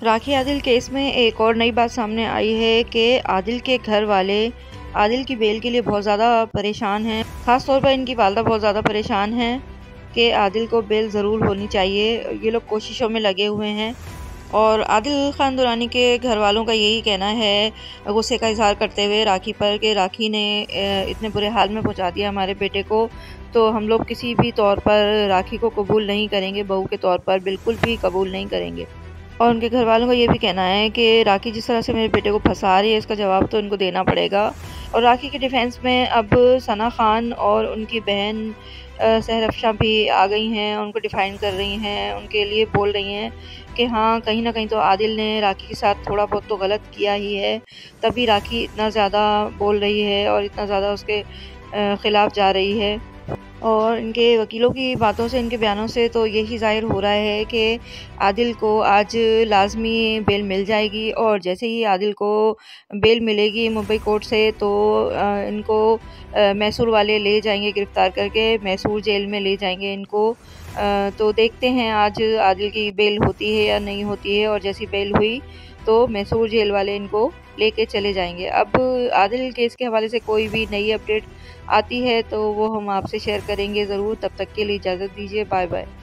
राखी Adil case में एक और नई बात सामने आई है कि आदिल के घर वाले आदिल की बेल के लिए बहुत ज़्यादा परेशान हैं। ख़ास तौर पर इनकी वालदा बहुत ज़्यादा परेशान हैं कि आदिल को बेल ज़रूर होनी चाहिए। ये लोग कोशिशों में लगे हुए हैं और आदिल खान दुरानी के घर वालों का यही कहना है, गुस्से का इजहार करते हुए राखी पर, कि राखी ने इतने बुरे हाल में पहुंचा दिया हमारे बेटे को, तो हम लोग किसी भी तौर पर राखी को कबूल नहीं करेंगे, बहू के तौर पर बिल्कुल भी कबूल नहीं करेंगे। और उनके घर वालों का ये भी कहना है कि राखी जिस तरह से मेरे बेटे को फंसा रही है, इसका जवाब तो इनको देना पड़ेगा। और राखी के डिफेंस में अब सना खान और उनकी बहन सहर अफशा भी आ गई हैं, उनको डिफाइन कर रही हैं, उनके लिए बोल रही हैं कि हाँ, कहीं ना कहीं तो आदिल ने राखी के साथ थोड़ा बहुत तो गलत किया ही है, तभी राखी इतना ज़्यादा बोल रही है और इतना ज़्यादा उसके ख़िलाफ़ जा रही है। और इनके वकीलों की बातों से, इनके बयानों से तो यही ज़ाहिर हो रहा है कि आदिल को आज लाज़मी बेल मिल जाएगी। और जैसे ही आदिल को बेल मिलेगी मुंबई कोर्ट से, तो इनको मैसूर वाले ले जाएंगे, गिरफ़्तार करके मैसूर जेल में ले जाएंगे इनको। तो देखते हैं आज आदिल की बेल होती है या नहीं होती है। और जैसी बेल हुई तो मैसूर जेल वाले इनको लेके चले जाएंगे। अब आदिल केस के हवाले से कोई भी नई अपडेट आती है तो वो हम आपसे शेयर करेंगे ज़रूर। तब तक के लिए इजाज़त दीजिए। Bye bye.